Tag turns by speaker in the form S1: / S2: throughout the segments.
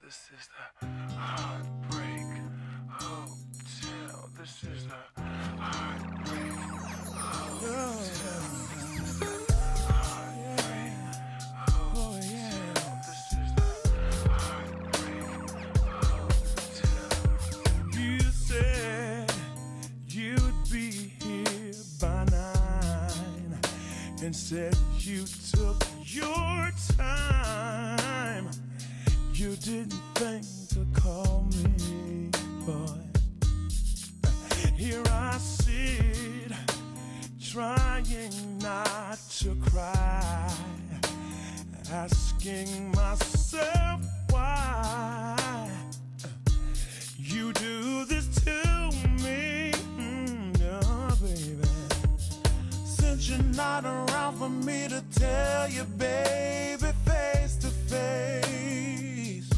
S1: This is the Heartbreak Hotel. This is the Heartbreak Hotel.
S2: And said you took your time. You didn't think to call me, boy. Here I sit, trying not to cry, asking myself why you do this to me. Oh, baby. Since you're not around for me to tell you, baby, face to face,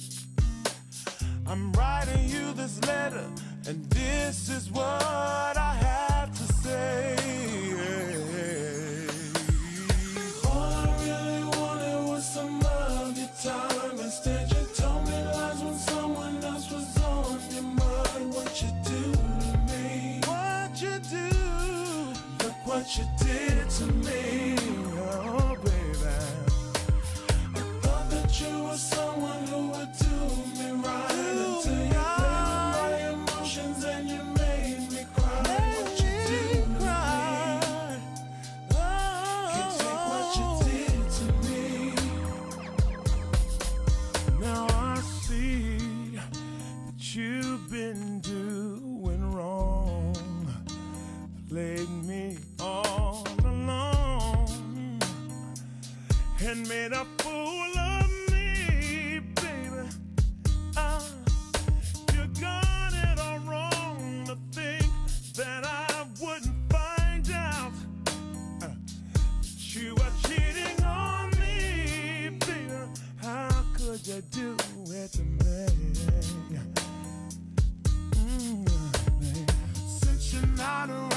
S2: I'm writing you this letter, and this is what I have to say. All I really wanted was some of your time. Instead you told me lies when someone else was on your mind. What you do to me? What you do? What you did to me, oh baby. I thought that you were someone who would do me right, until you played with my emotions and you made me cry. What you did to me, can't take what you did to me. Now I see that you've been doing wrong, played me all alone and made a fool of me, baby. You got it all wrong to think that I wouldn't find out that you were cheating on me, baby. How could you do it to me? Since you're not around